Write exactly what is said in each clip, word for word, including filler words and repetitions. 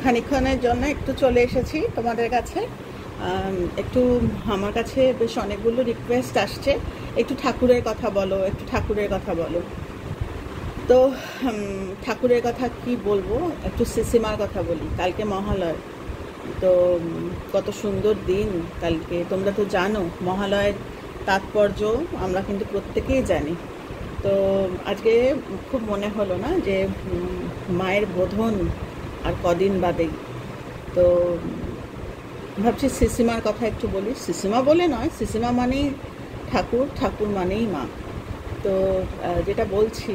খানিকক্ষণের জন্য একটু চলে এসেছি তোমাদের কাছে। একটু আমার কাছে বেশ অনেকগুলো রিকোয়েস্ট আসছে, একটু ঠাকুরের কথা বলো, একটু ঠাকুরের কথা বলো। তো ঠাকুরের কথা কি বলবো, একটু সিসিমার কথা বলি। কালকে মহালয়, তো কত সুন্দর দিন কালকে। তোমরা তো জানো মহালয়ের তাৎপর্য, আমরা কিন্তু প্রত্যেকেই জানি। তো আজকে খুব মনে হলো না যে মায়ের বোধন আর কদিন বাদেই, তো ভাবছি সিসিমার কথা একটু বলি। সিসিমা বলে নয়, সিসিমা মানেই ঠাকুর, ঠাকুর মানেই মা। তো যেটা বলছি,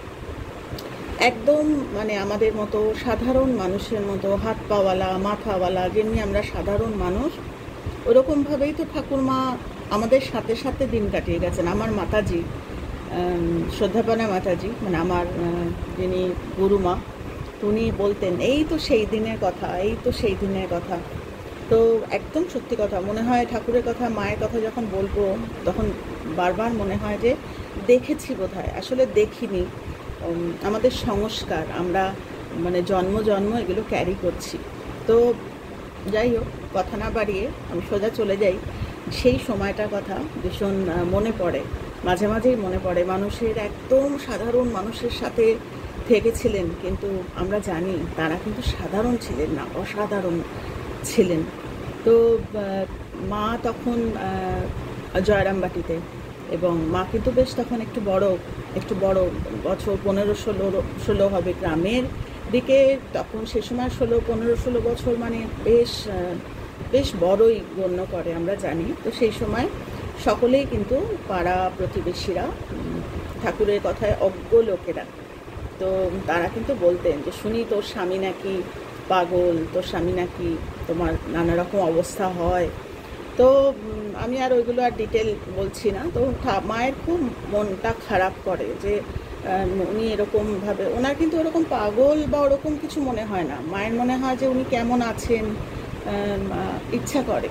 একদম মানে আমাদের মতো সাধারণ মানুষের মতো হাত পাওয়ালা মাথাওয়ালা, যেমনি আমরা সাধারণ মানুষ, ওরকমভাবেই তো ঠাকুরমা আমাদের সাথে সাথে দিন কাটিয়ে গেছেন। আমার মাতাজি, শ্রদ্ধাপানা মাতাজি, মানে আমার যিনি গুরুমা, উনি বলতেন এই তো সেই দিনের কথা, এই তো সেই দিনের কথা। তো একদম সত্যি কথা। মনে হয় ঠাকুরের কথা, মায়ের কথা যখন বলবো তখন বারবার মনে হয় যে দেখেছি বোধহয়, আসলে দেখিনি। আমাদের সংস্কার, আমরা মানে জন্ম জন্ম এগুলো ক্যারি করছি। তো যাই হোক, কথা না বাড়িয়ে আমি সোজা চলে যাই। সেই সময়টার কথা ভীষণ মনে পড়ে, মাঝে মাঝেই মনে পড়ে। মানুষের, একদম সাধারণ মানুষের সাথে থেকেছিলেন, কিন্তু আমরা জানি তারা কিন্তু সাধারণ ছিলেন না, অসাধারণ ছিলেন। তো মা তখন জয়রামবাটিতে, এবং মা কিন্তু বেশ তখন একটু বড়, একটু বড় বছর পনেরো ষোলো ষোলো হবে গ্রামের দিকে। তখন সে সময় ষোলো পনেরো ষোলো বছর মানে বেশ বেশ বড়ই গণ্য করে, আমরা জানি। তো সেই সময় সকলেই কিন্তু পাড়া প্রতিবেশীরা, ঠাকুরের কথায় অজ্ঞ লোকেরা, তো তারা কিন্তু বলতেন যে শুনি তোর স্বামী নাকি পাগল, তোর স্বামী নাকি তোমার নানা রকম অবস্থা হয়। তো আমি আর ওইগুলো আর ডিটেল বলছি না। তো মায়ের খুব মনটা খারাপ করে যে উনি এরকমভাবে, ওনার কিন্তু ওরকম পাগল বা ওরকম কিছু মনে হয় না। মায়ের মনে হয় যে উনি কেমন আছেন, ইচ্ছা করে,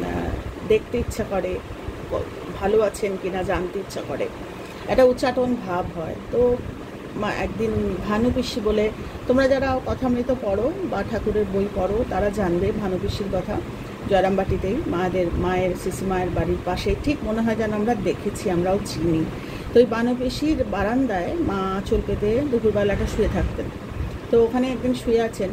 দেখতে ইচ্ছা করে, ভালো আছেন কিনা জানতে ইচ্ছা করে, একটা উচ্চাটন ভাব হয়। তো মা একদিন ভানু পিসি বলে, তোমরা যারা কথামৃত পড়ো বা ঠাকুরের বই পড়ো তারা জানবে ভানু পিসির কথা। জয়রামবাটিতেই মায়েদের, মায়ের সিসি মায়ের বাড়ির পাশে, ঠিক মনে হয় যেন আমরা দেখেছি, আমরাও চিনি। তো ওই ভানু পিসির বারান্দায় মা আঁচল পেতে দুপুরবেলাটা শুয়ে থাকতেন। তো ওখানে একদিন শুয়ে আছেন,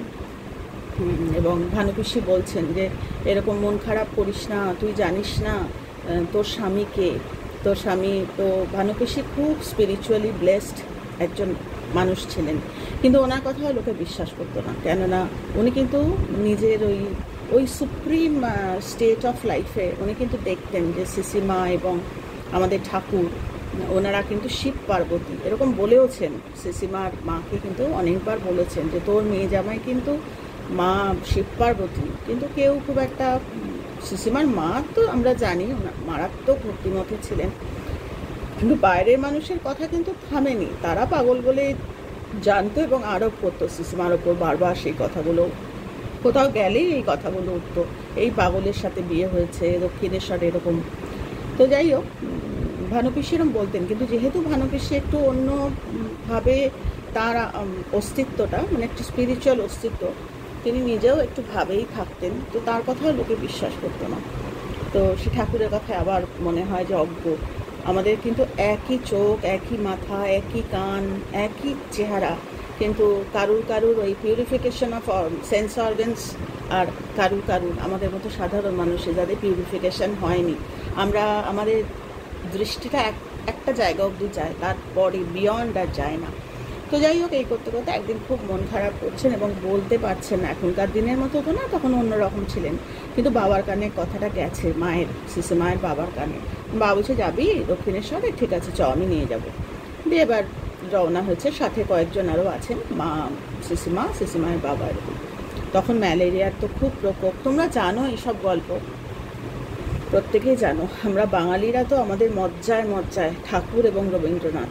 এবং ভানু পিসি বলছেন যে এরকম মন খারাপ করিস না, তুই জানিস না তোর স্বামীকে, তোর স্বামী। তো ভানু পিসি খুব স্পিরিচুয়ালি ব্লেসড একজন মানুষ ছিলেন, কিন্তু ওনার কথা লোকে বিশ্বাস করতো না। কেননা উনি কিন্তু নিজের ওই ওই সুপ্রিম স্টেট অফ লাইফে উনি কিন্তু দেখতেন যে সিসিমা এবং আমাদের ঠাকুর, ওনারা কিন্তু শিব পার্বতী এরকম বলেওছেন। সিসিমার মাকে কিন্তু অনেকবার বলেছেন যে তোর মেয়ে জামাই কিন্তু মা শিব পার্বতী। কিন্তু কেউ খুব একটা, সিসিমার মা তো আমরা জানি মারাত্মক ভক্তিমতী ছিলেন, কিন্তু বাইরের মানুষের কথা কিন্তু থামেনি। তারা পাগল বলে জানতো এবং আরোপ করতো সিসিমার ওপর বারবার সেই কথাগুলো। কোথাও গেলেই এই কথাগুলো উঠতো, এই পাগলের সাথে বিয়ে হয়েছে, দক্ষিণেশ্বর এরকম। তো যাই হোক, ভানু পিসি এরকম বলতেন, কিন্তু যেহেতু ভানু পিসি একটু অন্যভাবে তার অস্তিত্বটা, মানে একটু স্পিরিচুয়াল অস্তিত্ব, তিনি নিজেও একটু ভাবেই থাকতেন। তো তার কথাও লোকে বিশ্বাস করতো না। তো সে ঠাকুরের কথায় আবার মনে হয় যে অজ্ঞ। আমাদের কিন্তু একই চোখ, একই মাথা, একই কান, একই চেহারা, কিন্তু কারুর কারুর ওই পিউরিফিকেশন অফ সেন্স অর্গানস, আর কারুর কারুর আমাদের মতো সাধারণ মানুষের যাদের পিউরিফিকেশন হয়নি, আমরা আমাদের দৃষ্টিটা এক একটা জায়গা অবধি যায়, তারপরে বিয়ন্ড আর যায় না। তো যাই হোক, এই করতে করতে একদিন খুব মন খারাপ করছেন এবং বলতে পারছেন না। এখনকার দিনের মতো তো না, তখন অন্যরকম ছিলেন, কিন্তু বাবার কানে কথাটা গেছে, মায়ের, সিসি মায়ের বাবার কানে। বাবা বলছে যাবি দক্ষিণেশ্বরে? ঠিক আছে চ, আমি নিয়ে যাবো। দিয়ে এবার রওনা হয়েছে, সাথে কয়েকজন আরও আছেন, মা, সিসিমা, সিসিমায়ের বাবা এরকম। তখন ম্যালেরিয়ার তো খুব প্রকোপ, তোমরা জানো এইসব গল্প, প্রত্যেকেই জানো। আমরা বাঙালিরা তো আমাদের মজ্জায় মজ্জায় ঠাকুর এবং রবীন্দ্রনাথ।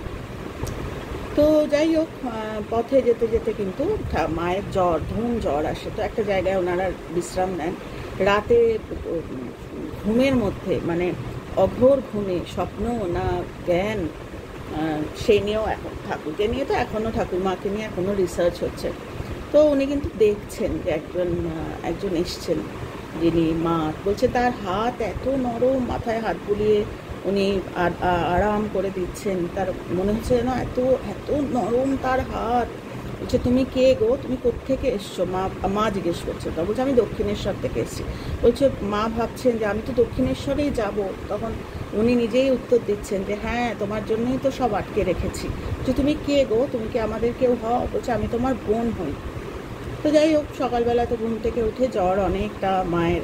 তো যাই হোক, পথে যেতে যেতে কিন্তু মায়ের জ্বর, ধুম জ্বর আসে। তো একটা জায়গায় ওনারা বিশ্রাম নেন। রাতে ঘুমের মধ্যে, মানে অঘোর ঘুমে, স্বপ্ন না জ্ঞান, সেই নিয়েও এখন ঠাকুরকে নিয়ে তো এখনও, ঠাকুরমাকে নিয়ে এখনও রিসার্চ হচ্ছে। তো উনি কিন্তু দেখছেন যে একজন একজন এসছেন, যিনি মা, বলছে তার হাত এত নরম, মাথায় হাত বুলিয়ে উনি আরাম করে দিচ্ছেন, তার মনে হচ্ছে যেন এত এত নরম তার হাত। বলছে তুমি কে গো, তুমি কোত্থেকে এসছো? মা মা জিজ্ঞেস করছে। তো বলছে আমি দক্ষিণেশ্বর থেকে এসেছি। বলছে মা ভাবছেন যে আমি তো দক্ষিণেশ্বরেই যাব। তখন উনি নিজেই উত্তর দিচ্ছেন যে হ্যাঁ, তোমার জন্যই তো সব আটকে রেখেছি। যে তুমি কে গো, তুমি কি আমাদের কেউ হও? বলছে আমি তোমার বোন হই। তো যাই হোক, সকালবেলা তো ঘুম থেকে উঠে জ্বর অনেকটা মায়ের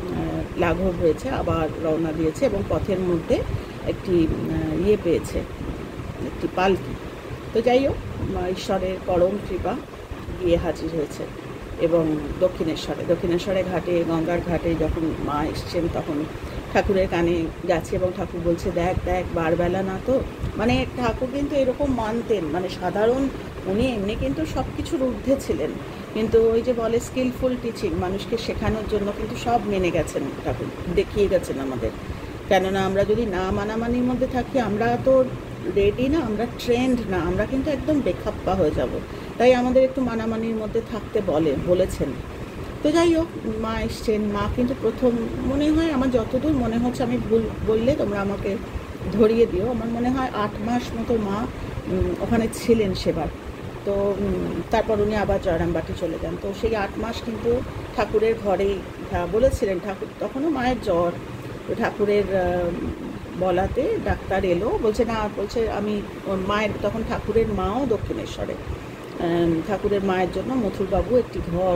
লাঘব হয়েছে, আবার রওনা দিয়েছে এবং পথের মধ্যে একটি ইয়ে পেয়েছে, একটি পালকি। তো যাই হোক, ঈশ্বরের পরম কৃপা, গিয়ে হাজির হয়েছে এবং দক্ষিণেশ্বরে দক্ষিণেশ্বরে ঘাটে, গঙ্গার ঘাটে যখন মা এসছেন তখন ঠাকুরের কানে গেছে এবং ঠাকুর বলছে দেখ দেখ বারবেলা না তো। মানে ঠাকুর কিন্তু এরকম মানতেন, মানে সাধারণ, উনি এমনি কিন্তু সব কিছুর ঊর্ধ্বে ছিলেন, কিন্তু ওই যে বলে স্কিলফুল টিচিং, মানুষকে শেখানোর জন্য কিন্তু সব মেনে গেছেন ঠাকুর, দেখিয়ে গেছেন আমাদের। কেননা আমরা যদি না মানামানির মধ্যে থাকি, আমরা তো রেডি না, আমরা ট্রেন্ড না, আমরা কিন্তু একদম বেখাপ্পা হয়ে যাব। তাই আমাদের একটু মানামানির মধ্যে থাকতে বলে বলেছেন। তো যাই হোক, মা এসছেন। মা কিন্তু প্রথম, মনে হয় আমার যতদূর মনে হচ্ছে, আমি ভুল বললে তোমরা আমাকে ধরিয়ে দিও, আমার মনে হয় আট মাস মতো মা ওখানে ছিলেন সেবার। তো তারপর উনি আবার জয়রামবাটি চলে যান। তো সেই আট মাস কিন্তু ঠাকুরের ঘরেই বলেছিলেন। ঠাকুর তখনও মায়ের জ্বর, তো ঠাকুরের বলাতে ডাক্তার এলো, বলছে না, বলছে আমি মায়ের, তখন ঠাকুরের মাও দক্ষিণেশ্বরে, ঠাকুরের মায়ের জন্য মথুরবাবু একটি ঘর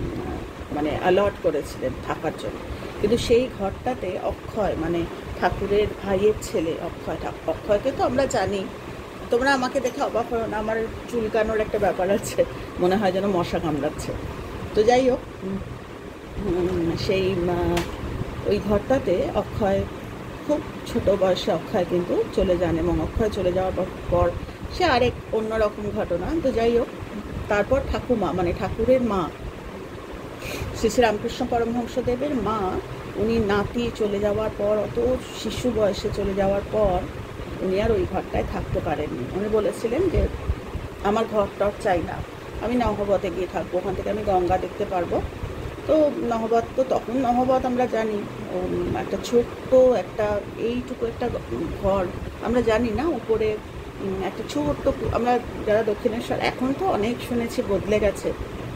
মানে অ্যালট করেছিলেন থাকার জন্য। কিন্তু সেই ঘরটাতে অক্ষয়, মানে ঠাকুরের ভাইয়ের ছেলে অক্ষয়, অক্ষয়কে তো আমরা জানি, তোমরা আমাকে দেখে অবাক হও না, আমার চুলকানোর একটা ব্যাপার আছে, মনে হয় যেন মশা কামড়াচ্ছে। তো যাই হোক, সেই ওই ঘরটাতে অক্ষয়, খুব ছোট বয়সে অক্ষয় কিন্তু চলে যান এবং অক্ষয় চলে যাওয়ার পর সে আরেক অন্যরকম ঘটনা। তো যাই হোক, তারপর ঠাকুমা, মানে ঠাকুরের মা, শ্রী শ্রী রামকৃষ্ণ পরমহংসদেবের মা, উনি নাতি চলে যাওয়ার পর, অত শিশু বয়সে চলে যাওয়ার পর উনি আর ওই ঘরটায় থাকতে পারেননি। উনি বলেছিলেন যে আমার ঘর টর চাই না, আমি নহবতে গিয়ে থাকবো, ওখান থেকে আমি গঙ্গা দেখতে পারবো। তো নহবত, তো তখন নহবত আমরা জানি একটা ছোট্ট একটা এইটুকু একটা ঘর, আমরা জানি না, উপরে একটা ছোট্ট, আমরা যারা দক্ষিণেশ্বর, এখন তো অনেক শুনেছি বদলে গেছে,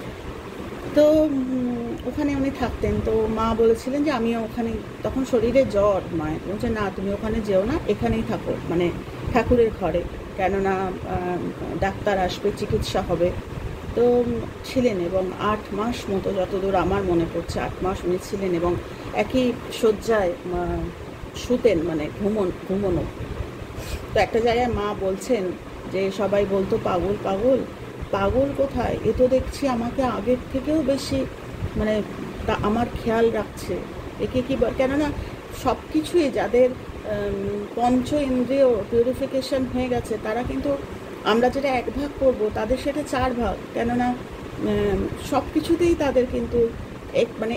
তো ওখানে উনি থাকতেন। তো মা বলেছিলেন যে আমিও ওখানে, তখন শরীরে জ্বর, মায়ের বলছে না তুমি ওখানে যেও না, এখানেই থাকো, মানে ঠাকুরের ঘরে, কেননা ডাক্তার আসবে, চিকিৎসা হবে। তো ছিলেন এবং আট মাস মতো, যতদূর আমার মনে পড়ছে, আট মাস উনি ছিলেন এবং একই শয্যায় শুতেন, মানে ঘুমন ঘুমনো। তো একটা জায়গায় মা বলছেন যে সবাই বলতো পাগল পাগল, পাগল কোথায়, এ তো দেখছি আমাকে আগের থেকেও বেশি মানে আমার খেয়াল রাখছে, একে কি, কেননা সব কিছুই যাদের পঞ্চ ইন্দ্রিয় পিউরিফিকেশন হয়ে গেছে, তারা কিন্তু, আমরা যেটা এক ভাগ করবো তাদের সেটা চার ভাগ, কেননা সব কিছুতেই তাদের কিন্তু এক মানে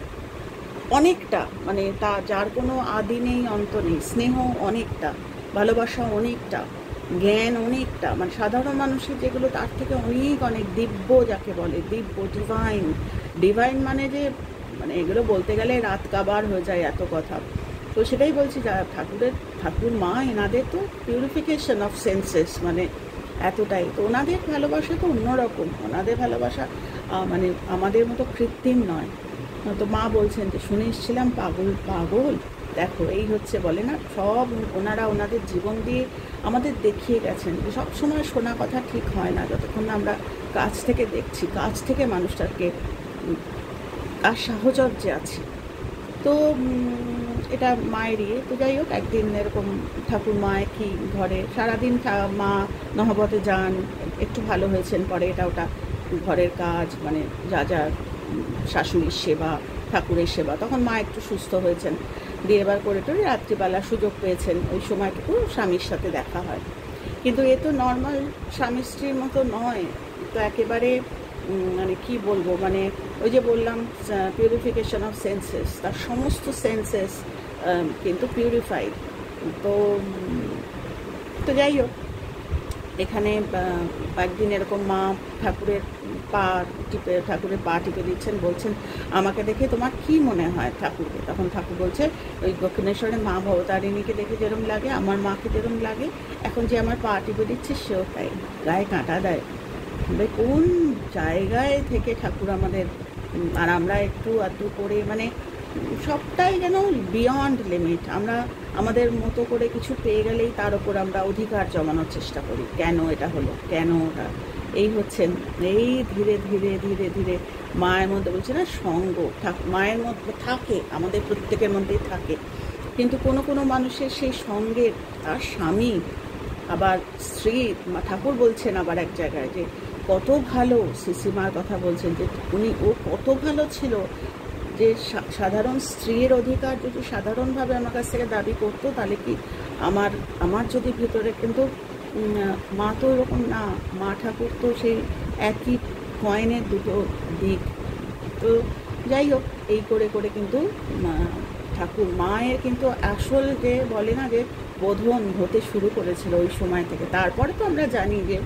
অনেকটা, মানে তা যার কোনো আদি নেই, অন্ত নেই, স্নেহ অনেকটা, ভালোবাসা অনেকটা, জ্ঞান অনেকটা, মানে সাধারণ মানুষের যেগুলো তার থেকে অনেক অনেক দিব্য, যাকে বলে দিব্য, ডিভাইন। ডিভাইন মানে যে, মানে এগুলো বলতে গেলে রাত কাবার হয়ে যায় এত কথা। তো সেটাই বলছি, যা ঠাকুরের, ঠাকুর মা, এনাদের তো পিউরিফিকেশন অফ সেন্সেস, মানে এতটাই। তো ওনাদের ভালোবাসা তো অন্যরকম, ওনাদের ভালোবাসা মানে আমাদের মতো কৃত্রিম নয়। তো মা বলছেন যে শুনে এসেছিলাম পাগল পাগল, দেখো এই হচ্ছে, বলে না, সব ওনারা ওনাদের জীবন দিয়ে আমাদের দেখিয়ে গেছেন যে সবসময় শোনা কথা ঠিক হয় না, যতক্ষণ না আমরা কাছ থেকে দেখছি, কাছ থেকে মানুষটাকে আর সাহচর্যে আছি। তো এটা মায়েরই। তো যাই হোক, একদিন এরকম ঠাকুর মা কি ঘরে সারাদিন মা নহবতে যান, একটু ভালো হয়েছেন, পরে এটা ওটা ঘরের কাজ, মানে যা যা শাশুড়ির সেবা, ঠাকুরের সেবা, তখন মা একটু সুস্থ হয়েছেন, দিয়ে এবার করে টোরে রাত্রিবেলা সুযোগ পেয়েছেন, ওই সময়টুকু স্বামীর সাথে দেখা হয়। কিন্তু এ তো নর্মাল স্বামী স্ত্রীর মতো নয়, তো একেবারে মানে কি বলবো, মানে ওই যে বললাম পিউরিফিকেশন অফ সেন্সেস, তার সমস্ত সেন্সেস কিন্তু পিউরিফাইড। তো তো যাই হোক, এখানে একদিন এরকম মা ঠাকুরের পা টিপে ঠাকুরের পা টিপে দিচ্ছেন, বলছেন আমাকে দেখে তোমার কি মনে হয় ঠাকুরকে? তখন ঠাকুর বলছে ওই দক্ষিণেশ্বরের মা ভবতারিণীকে দেখে যেরকম লাগে আমার মাকে যেরকম লাগে, এখন যে আমার পা টিপে দিচ্ছে সেও তাই। গায়ে কাঁটা দেয়। কোন জায়গায় থেকে ঠাকুর আমাদের, আর আমরা একটু আধটু করে মানে সবটাই যেন বিয়ন্ড লিমিট। আমরা আমাদের মতো করে কিছু পেয়ে গেলেই তার উপর আমরা অধিকার জমানোর চেষ্টা করি, কেন এটা হলো, কেন ওটা। এই হচ্ছেন এই ধীরে ধীরে ধীরে ধীরে মায়ের মধ্যে বলছে না সঙ্গ, মায়ের মধ্যে থাকে, আমাদের প্রত্যেকের মধ্যেই থাকে, কিন্তু কোনো কোনো মানুষের সেই সঙ্গের তার স্বামী আবার স্ত্রী, ঠাকুর বলছেন আবার এক জায়গায় যে কত ভালো, শ্রীশ্রীমার কথা বলছেন যে উনি ও কত ভালো ছিল, যে সাধারণ স্ত্রীর অধিকার যদি সাধারণভাবে আমার কাছ থেকে দাবি করতো তাহলে কি আমার আমার যদি ভিতরে, কিন্তু মা তো এরকম না, মা ঠাকুর তো সেই একই কয়েনের দুটো দিক। তো যাই হোক, এই করে করে কিন্তু ঠাকুর মায়ের কিন্তু আসল যে বলে না যে বোধন হতে শুরু করেছিল ওই সময় থেকে। তারপরে তো আমরা জানি যে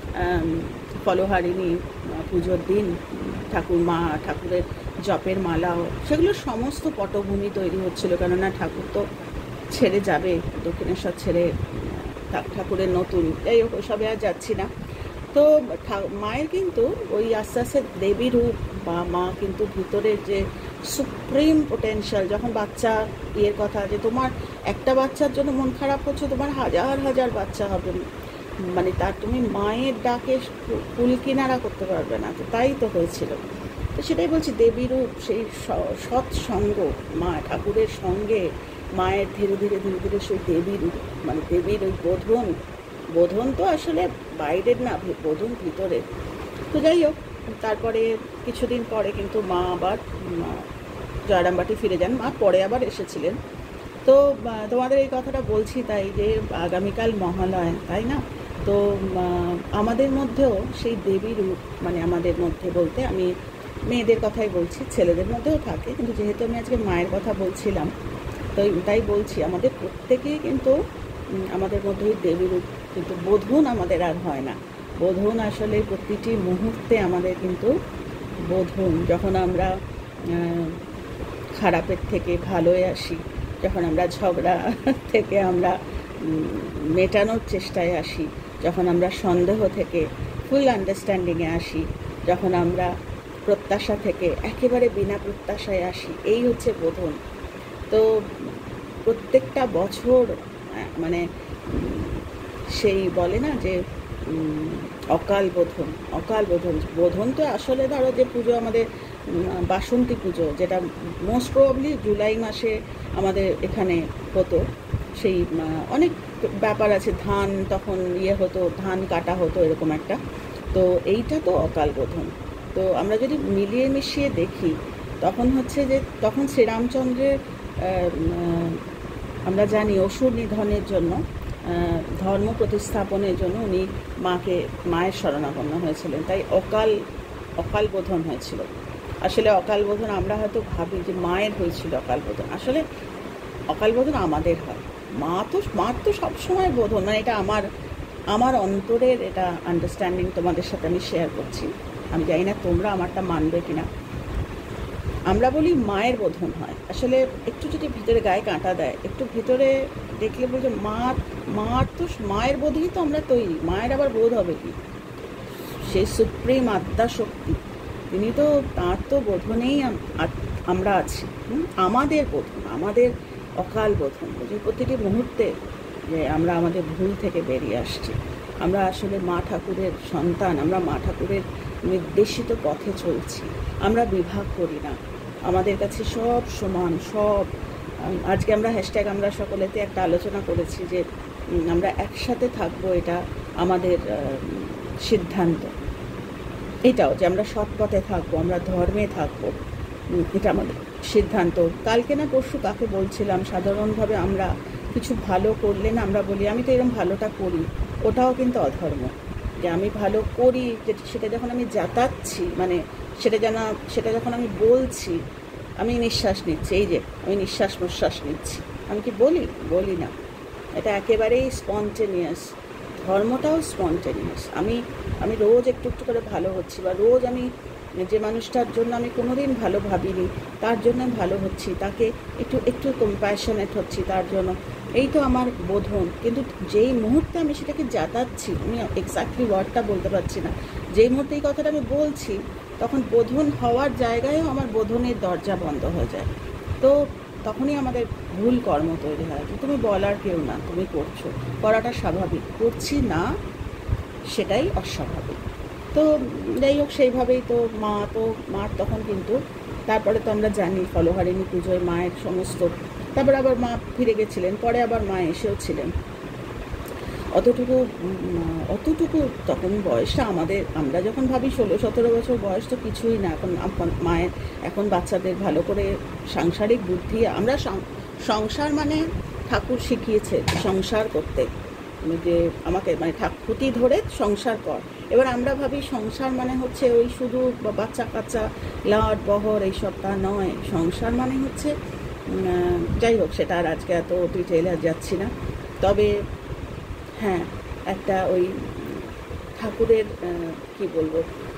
ফলহারিণী পুজোর দিন ঠাকুর মা ঠাকুরের জপের মালাও, সেগুলো সমস্ত পটভূমি তৈরি হচ্ছিল, কেননা ঠাকুর তো ছেড়ে যাবে, দক্ষিণেশ্বর ছেড়ে ঠাকুরের নতুন, যাই হোক ওইসবে আর যাচ্ছি না। তো মায়ের কিন্তু ওই আস্তে আস্তে দেবী রূপ বা মা কিন্তু ভিতরের যে সুপ্রিম পোটেনশিয়াল, যখন বাচ্চা ইয়ের কথা যে তোমার একটা বাচ্চার জন্য মন খারাপ হচ্ছে, তোমার হাজার হাজার বাচ্চা হবে, মানে তার তুমি মায়ের ডাকে কুল কিনারা করতে পারবে না। তো তাই তো হয়েছিল। তো সেটাই বলছি, দেবী রূপ, সেই সৎসঙ্গ, মা ঠাকুরের সঙ্গে মায়ের ধীরে ধীরে ধীরে ধীরে সেই দেবী রূপ, মানে দেবীর ওই বোধন, বোধন তো আসলে বাইরের না, বোধন ভিতরের। তো যাই হোক, তারপরে কিছুদিন পরে কিন্তু মা আবার জয়রামবাটি ফিরে যান। মা পরে আবার এসেছিলেন। তো তোমাদের এই কথাটা বলছি তাই যে আগামীকাল মহালয়া, তাই না? তো আমাদের মধ্যেও সেই দেবী রূপ, মানে আমাদের মধ্যে বলতে আমি মেয়েদের কথাই বলছি, ছেলেদের মধ্যেও থাকে, কিন্তু যেহেতু আমি আজকে মায়ের কথা বলছিলাম তো তাই বলছি, আমাদের প্রত্যেকেই কিন্তু আমাদের মধ্যে ওই দেবী রূপ, কিন্তু বোধন আমাদের আর হয় না। বোধন আসলে প্রতিটি মুহূর্তে আমাদের কিন্তু বোধন, যখন আমরা খারাপের থেকে ভালোয় আসি, যখন আমরা ঝগড়া থেকে আমরা মেটানোর চেষ্টায় আসি, যখন আমরা সন্দেহ থেকে ফুল আন্ডারস্ট্যান্ডিংয়ে আসি, যখন আমরা প্রত্যাশা থেকে একেবারে বিনা প্রত্যাশায় আসি, এই হচ্ছে বোধন। তো প্রত্যেকটা বছর মানে সেই বলে না যে অকাল বোধন, অকাল বোধন বোধন তো আসলে ধরো যে পুজো আমাদের বাসন্তী পুজো, যেটা মোস্ট প্রবাবলি জুলাই মাসে আমাদের এখানে হতো, সেই অনেক ব্যাপার আছে, ধান তখন ইয়ে হতো, ধান কাটা হতো, এরকম একটা। তো এইটা তো অকাল বোধন। তো আমরা যদি মিলিয়ে মিশিয়ে দেখি তখন হচ্ছে যে তখন শ্রীরামচন্দ্রের আমরা জানি অসুর নিধনের জন্য, ধর্ম প্রতিস্থাপনের জন্য উনি মাকে মায়ের শরণাপন্ন হয়েছিলেন, তাই অকাল অকাল বোধন হয়েছিল। আসলে অকাল বোধন আমরা হয়তো ভাবি যে মায়ের হয়েছিল অকাল বোধন, আসলে অকাল বোধন আমাদের হয়। মা তো মার তো সবসময় বোধন, মানে এটা আমার আমার অন্তরের এটা আন্ডারস্ট্যান্ডিং তোমাদের সাথে আমি শেয়ার করছি। আমি জানি না তোমরা আমারটা মানবে কিনা। আমরা বলি মায়ের বোধন হয়, আসলে একটু যদি ভিতরে গায়ে কাঁটা দেয়, একটু ভিতরে দেখলে বলছে মার মার তো মায়ের বোধই তো আমরা তৈরি, মায়ের আবার বোধ হবে কি? সেই সুপ্রিম আত্মা শক্তি, তিনি তো, তাঁর তো বোধনেই আমরা আছি। আমাদের বোধন, আমাদের অকাল বোধন, যে প্রতিটি মুহূর্তে যে আমরা আমাদের ভুল থেকে বেরিয়ে আসছি, আমরা আসলে মা ঠাকুরের সন্তান, আমরা মা ঠাকুরের নির্দেশিত পথে চলছি, আমরা বিভাগ করি না, আমাদের কাছে সব সমান, সব। আজকে আমরা হ্যাশট্যাগ আমরা সকলেতে একটা আলোচনা করেছি যে আমরা একসাথে থাকবো, এটা আমাদের সিদ্ধান্ত। এটাও যে আমরা সৎ পথে থাকবো, আমরা ধর্মে থাকবো, এটা আমাদের সিদ্ধান্ত। কালকে না পরশু কাকে বলছিলাম, সাধারণভাবে আমরা কিছু ভালো করলে না আমরা বলি আমি তো এরকম ভালোটা করি, ওটাও কিন্তু অধর্ম। যে আমি ভালো করি সেটা যখন আমি যাতাচ্ছি, মানে সেটা যেন সেটা যখন আমি বলছি, আমি নিঃশ্বাস নিচ্ছি, এই যে আমি নিঃশ্বাস প্রশ্বাস নিচ্ছি, আমি কি বলি? বলি না। এটা একেবারেই স্পন্টেনিয়াস। ধর্মটাও স্পন্টেনিয়াস। আমি আমি রোজ একটু একটু করে ভালো হচ্ছি, বা রোজ আমি যে মানুষটার জন্য আমি কোনোদিন ভালো ভাবিনি তার জন্য ভালো হচ্ছি, তাকে একটু একটু কম্প্যাশনেট হচ্ছি তার জন্য, এই তো আমার বোধন। কিন্তু যেই মুহূর্তে আমি সেটাকে জাতাচ্ছি, আমি এক্স্যাক্টলি ওয়ার্ডটা বলতে পারছি না, যেই মুহূর্তে এই কথাটা আমি বলছি তখন বোধন হওয়ার জায়গায়ও আমার বোধনের দরজা বন্ধ হয়ে যায়। তো তখনই আমাদের ভুল কর্ম তৈরি হয়। তুমি বলার কেউ না, তুমি করছো, করাটা স্বাভাবিক, করছি না সেটাই অস্বাভাবিক। তো যাই হোক, সেইভাবেই তো মা তো মার তখন কিন্তু তারপরে তো আমরা জানি ফলহারিণী পুজোয় মায়ের সমস্ত, তারপরে আবার মা ফিরে গেছিলেন, পরে আবার মা এসেও ছিলেন। অতটুকু অতটুকু তখন বয়সটা আমাদের, আমরা যখন ভাবি ষোলো সতেরো বছর বয়স তো কিছুই না। এখন মায়ের এখন বাচ্চাদের ভালো করে সাংসারিক বুদ্ধি, আমরা সংসার মানে ঠাকুর শিখিয়েছে সংসার করতে, যে আমাকে মানে ঠাকুরটি ধরে সংসার কর। এবার আমরা ভাবি সংসার মানে হচ্ছে ওই শুধু বাচ্চা কাচ্চা লাড বহর এইসব, তা নয়। সংসার মানে হচ্ছে, যাই হোক সেটা আর আজকে এত ডিটেইলে যাচ্ছি না। তবে হ্যাঁ, একটা ওই ঠাকুরের কি বলবো,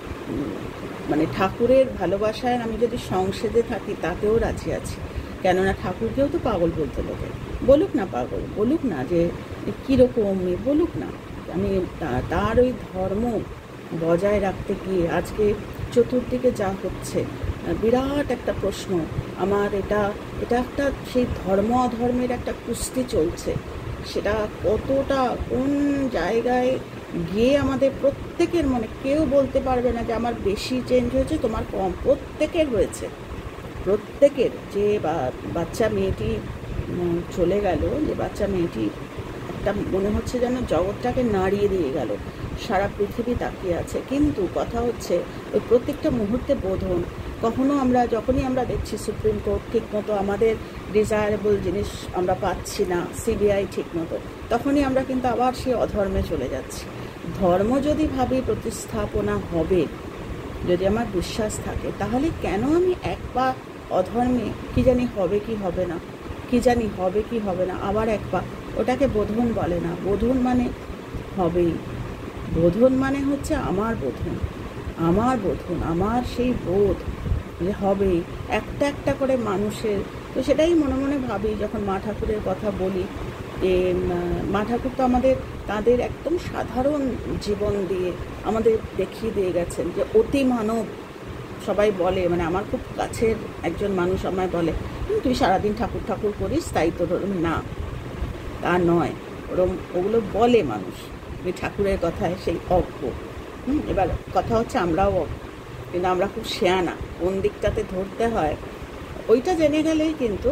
মানে ঠাকুরের ভালোবাসায় আমি যদি সংসেদে থাকি তাতেও রাজি আছি। কেননা ঠাকুরকেও তো পাগল বলতে লোকে, বলুক না পাগল, বলুক না যে কীরকম বলুক না, আমি তার ওই ধর্ম বজায় রাখতে গিয়ে আজকে চতুর্দিকে যা হচ্ছে বিরাট একটা প্রশ্ন। আমার এটা এটা একটা সেই ধর্ম অধর্মের একটা কুস্তি চলছে, সেটা কতটা কোন জায়গায় গিয়ে আমাদের প্রত্যেকের মনে, কেউ বলতে পারবে না যে আমার বেশি চেঞ্জ হয়েছে তোমার কম, প্রত্যেকের হয়েছে। প্রত্যেকের, যে বাচ্চা মেয়েটি চলে গেল, যে বাচ্চা মেয়েটি একটা মনে হচ্ছে যেন জগৎটাকে নাড়িয়ে দিয়ে গেল, সারা পৃথিবী তাকিয়ে আছে। কিন্তু কথা হচ্ছে ওই প্রত্যেকটা মুহূর্তে বোধন। কখনো আমরা যখনই আমরা দেখছি সুপ্রিম কোর্ট ঠিক মতো আমাদের ডিজায়ারেবল জিনিস আমরা পাচ্ছি না, সিবিআই ঠিক মতো, তখনই আমরা কিন্তু আবার সেই অধর্মে চলে যাচ্ছি। ধর্ম যদি ভাবি প্রতিস্থাপনা হবে, যদি আমার বিশ্বাস থাকে, তাহলে কেন আমি এক পা অধর্মে কি জানি হবে কি হবে না, কি জানি হবে কি হবে না, আবার এক পা, ওটাকে বোধন বলে না। বোধন মানে হবেই, বোধন মানে হচ্ছে আমার বোধন, আমার বোধন, আমার সেই বোধ যে হবেই একটা একটা করে মানুষের। তো সেটাই মনে মনে ভাবি যখন মা ঠাকুরের কথা বলি, যে মা ঠাকুর তো আমাদের তাদের একদম সাধারণ জীবন দিয়ে আমাদের দেখিয়ে দিয়ে গেছেন যে অতি মানব। সবাই বলে, মানে আমার খুব কাছের একজন মানুষ আমায় বলে, তুই সারাদিন ঠাকুর ঠাকুর করিস তাই তোর না, তা নয়। ওরম ওগুলো বলে মানুষ, ওই ঠাকুরের কথায় সেই অজ্ঞ। হুম এবার কথা হচ্ছে আমরাও অজ্ঞ, কিন্তু আমরা খুব শেয়ানা, কোন দিকটাতে ধরতে হয় ওইটা জেনে গেলেই কিন্তু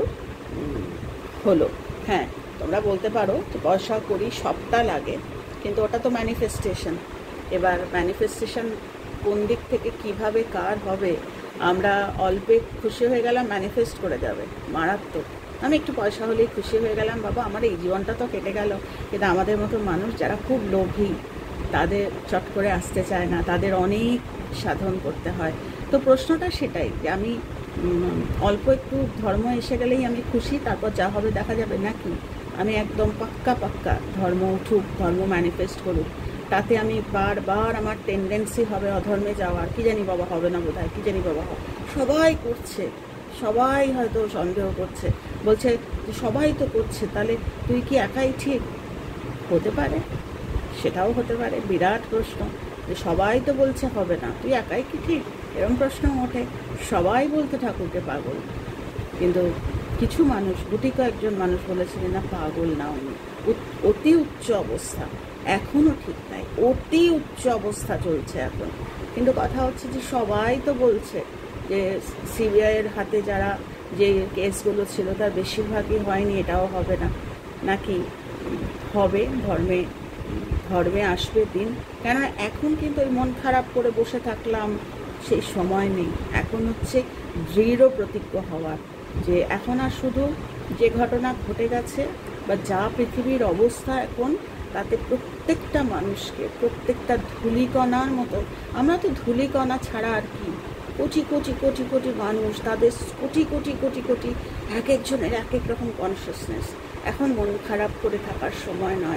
হলো। হ্যাঁ, তোমরা বলতে পারো যে পয়সা করি সবটা লাগে, কিন্তু ওটা তো ম্যানিফেস্টেশন। এবার ম্যানিফেস্টেশন কোন দিক থেকে কিভাবে কার হবে, আমরা অল্পে খুশি হয়ে গেলাম ম্যানিফেস্ট করে যাবে, মারাত্মক। আমি একটু পয়সা হলেই খুশি হয়ে গেলাম, বাবা আমার এই জীবনটা তো কেটে গেল। কিন্তু আমাদের মতো মানুষ যারা খুব লোভী, তাদের চট করে আসতে চায় না, তাদের অনেক সাধন করতে হয়। তো প্রশ্নটা সেটাই যে আমি অল্প একটু ধর্ম এসে গেলেই আমি খুশি, তারপর যা হবে দেখা যাবে, নাকি আমি একদম পাক্কা পাক্কা ধর্ম উঠুক, ধর্ম ম্যানিফেস্ট করুক, তাতে আমি বারবার আমার টেন্ডেন্সি হবে অধর্মে যাওয়ার। কি জানি বাবা হবে না বোধ হয়, কি জানি বাবা হবে, সবাই করছে, সবাই হয়তো সন্দেহ করছে, বলছে সবাই তো করছে, তাহলে তুই কি একাই ঠিক? হতে পারে, সেটাও হতে পারে। বিরাট প্রশ্ন যে সবাই তো বলছে হবে না, তুই একাই কি ঠিক? এরকম প্রশ্ন ওঠে। সবাই বলতে ঠাকুরকে পাগল, কিন্তু কিছু মানুষ, গুটি কয়েকজন মানুষ বলেছিলেন না পাগল না, উনি অতি উচ্চ অবস্থা, এখনও ঠিক নাই, অতি উচ্চ অবস্থা চলছে এখন। কিন্তু কথা হচ্ছে যে সবাই তো বলছে যে সিবিআইয়ের হাতে যারা যে কেসগুলো ছিল তার বেশিরভাগই হয়নি, এটাও হবে না, নাকি হবে? ধর্মে ধর্মে আসবে দিন। কেননা এখন কিন্তু ওই মন খারাপ করে বসে থাকলাম সেই সময় নেই। এখন হচ্ছে দৃঢ় প্রতিজ্ঞ হওয়ার, যে এখন আর শুধু যে ঘটনা ঘটে গেছে বা যা পৃথিবীর অবস্থা এখন, তাতে প্রত্যেকটা মানুষকে, প্রত্যেকটা ধূলিকণার মতো, আমরা তো ধূলিকণা ছাড়া আর কি, কোটি কোটি কোটি কোটি মানুষ, তাদের কোটি কোটি কোটি কোটি এক একজনের এক এক রকম কনসিয়াসনেস। এখন মন খারাপ করে থাকার সময় নয়,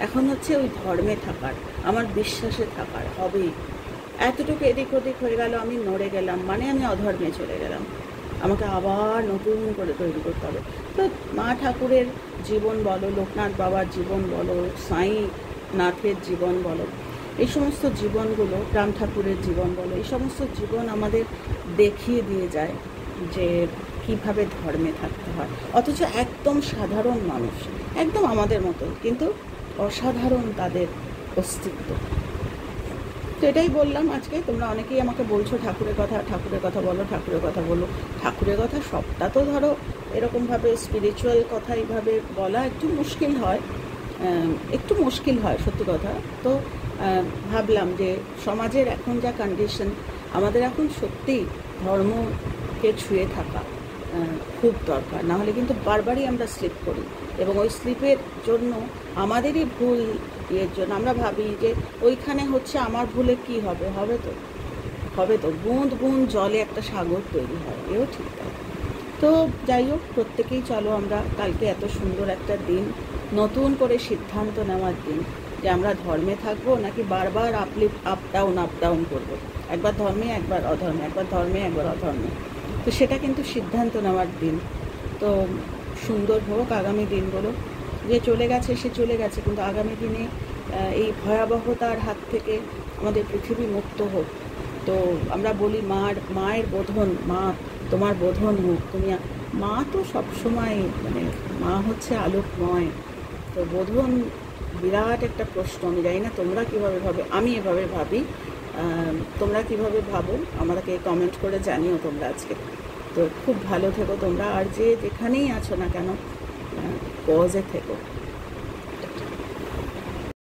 এখন হচ্ছে ওই ধর্মে থাকার, আমার বিশ্বাসে থাকার হবেই। এতটুকু এদিক ওদিক হয়ে গেল, আমি নড়ে গেলাম মানে আমি অধর্মে চলে গেলাম, আমাকে আবার নতুন করে তৈরি করতে হবে। তো মা ঠাকুরের জীবন বলো, লোকনাথ বাবার জীবন বলো, সাই নাথের জীবন বলো, এই সমস্ত জীবনগুলো, রাম ঠাকুরের জীবন বলো, এই সমস্ত জীবন আমাদের দেখিয়ে দিয়ে যায় যে কীভাবে ধর্মে থাকতে হয়। অথচ একদম সাধারণ মানুষ, একদম আমাদের মতো, কিন্তু অসাধারণ তাদের অস্তিত্ব। তো এটাই বললাম আজকে। তোমরা অনেকেই আমাকে বলছো ঠাকুরের কথা, ঠাকুরের কথা বলো, ঠাকুরের কথা বলো। ঠাকুরের কথা সবটা তো ধরো এরকমভাবে স্পিরিচুয়াল কথা এইভাবে বলা একটু মুশকিল হয়, একটু মুশকিল হয় সত্যি কথা। তো ভাবলাম যে সমাজের এখন যা কন্ডিশন, আমাদের এখন সত্যিই ধর্মকে ছুঁয়ে থাকা খুব দরকার, নাহলে কিন্তু বারবারই আমরা স্লিপ করি, এবং ওই স্লিপের জন্য আমাদেরই ভুল ইয়ের জন্য আমরা ভাবি যে ওইখানে হচ্ছে আমার ভুলে কি হবে, হবে তো হবে তো বুঁদ বুঁদ জলে একটা সাগর তৈরি হয়, এও ঠিক তাই। তো যাই হোক, প্রত্যেকেই চলো আমরা কালকে, এত সুন্দর একটা দিন, নতুন করে সিদ্ধান্ত নেওয়ার দিন যে আমরা ধর্মে থাকবো নাকি বারবার আপলিপ আপ ডাউন আপ ডাউন করবো, একবার ধর্মে একবার অধর্মে, একবার ধর্মে একবার অধর্মে। তো সেটা কিন্তু সিদ্ধান্ত নেওয়ার দিন। তো সুন্দর হোক আগামী দিনগুলো, যে চলে গেছে সে চলে গেছে, কিন্তু আগামী দিনে এই ভয়াবহতার হাত থেকে আমাদের পৃথিবী মুক্ত হোক। তো আমরা বলি মার মায়ের বোধন, মা তোমার বোধন হোক, তুমি মা তো সবসময় মানে মা হচ্ছে আলোকময়। তো বোধন বিরাট একটা প্রশ্ন, আমি জানি না তোমরা কীভাবে ভাবে, আমি এভাবে ভাবি, তোমরা কিভাবে ভাবো আমাদেরকে কমেন্ট করে জানিও তোমরা আজকে। তো খুব ভালো থেকো তোমরা, আর যে যেখানেই আছো না কেন পজে থেকো।